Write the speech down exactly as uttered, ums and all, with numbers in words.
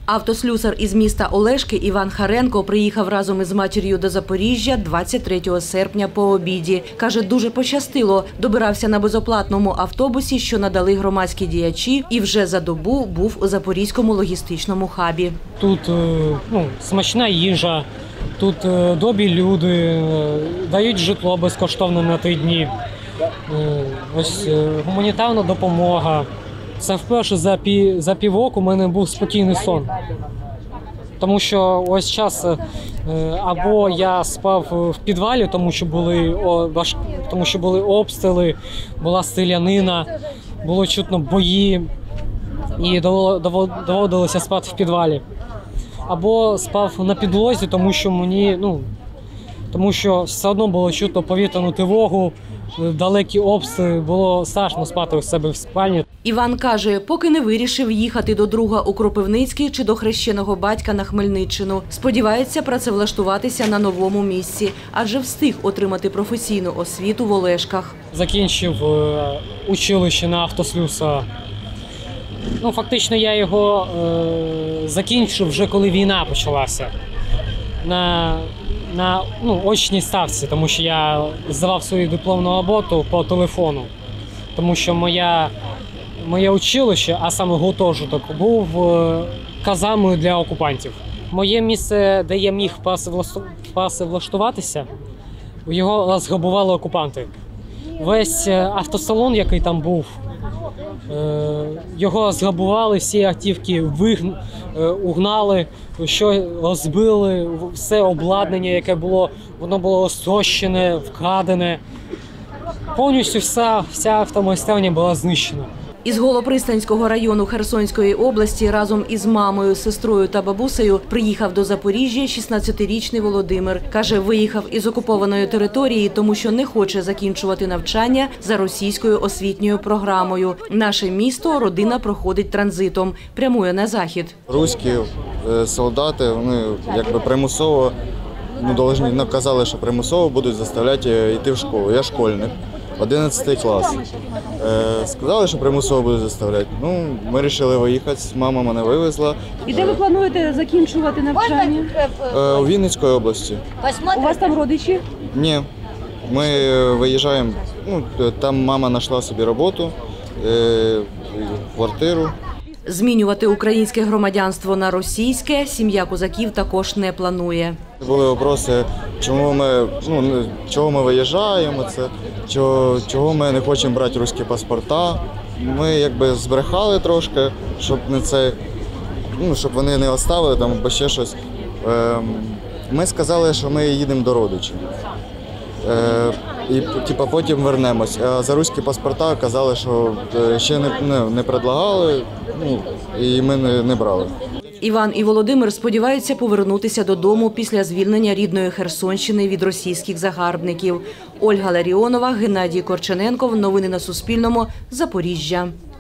Автослюсар із міста Олешки Іван Харенко приїхав разом із матір'ю до Запоріжжя двадцять третього серпня по обіді. Каже, дуже пощастило. Добирався на безоплатному автобусі, що надали громадські діячі, і вже за добу був у Запорізькому логістичному хабі. Тут ну, смачна їжа, тут добрі люди, дають житло безкоштовно на три дні. Ось гуманітарна допомога. Це вперше за, пів, за півроку у мене був спокійний сон. Тому що ось час або я спав в підвалі, тому що були, тому що були обстріли, була стрілянина, було чутно бої і доводилося спати в підвалі. Або спав на підлозі, тому що мені, ну, тому що все одно було чутно повітряну тривогу, далекі обстріли, було страшно спати у себе в спальні. Іван каже, поки не вирішив їхати до друга у Кропивницький чи до хрещеного батька на Хмельниччину. Сподівається працевлаштуватися на новому місці, адже встиг отримати професійну освіту в Олешках. Закінчив училище на автослюсара. Ну, фактично я його е, закінчив вже коли війна почалася. На, на ну, очній ставці, тому що я здавав свою дипломну роботу по телефону. Тому що моя, моє училище, а саме гуртожиток, був казармою для окупантів. Моє місце, де я міг працевлаштуватися, його розграбували окупанти. Весь автосалон, який там був, його розграбували, всі автівки угнали, що розбили, все обладнання, яке було, воно було розтрощене, вкрадене. Повністю вся, вся автомайстерня була знищена. Із Голопристанського району Херсонської області разом із мамою, сестрою та бабусею приїхав до Запоріжжя шістнадцятирічний Володимир. Каже, виїхав із окупованої території, тому що не хоче закінчувати навчання за російською освітньою програмою. Наше місто родина проходить транзитом, прямує на захід. Руські солдати, вони якби примусово, ну, должны, наказали, що примусово будуть заставляти йти в школу. Я школьник. одинадцятий клас. Е, сказали, що примусово будуть заставляти. Ну, ми вирішили виїхати, мама мене вивезла. І де ви плануєте закінчувати навчання? Е, у Вінницькій області. У вас там родичі? Ні. Ми виїжджаємо, ну, там мама знайшла собі роботу, е, квартиру. Змінювати українське громадянство на російське сім'я козаків також не планує. Були питання, чому ми, ну, чого ми виїжджаємо, це, чого, чого ми не хочемо брати російські паспорта. Ми якби збрехали трошки, щоб не це, ну, щоб вони не оставили там або ще щось. Ми сказали, що ми їдемо до родичів. І типу, потім вернемось. А за російські паспорта казали, що ще не, не, не предлагали, ну, і ми не, не брали. Іван і Володимир сподіваються повернутися додому після звільнення рідної Херсонщини від російських загарбників. Ольга Ларіонова, Геннадій Корчененков. Новини на Суспільному. Запоріжжя.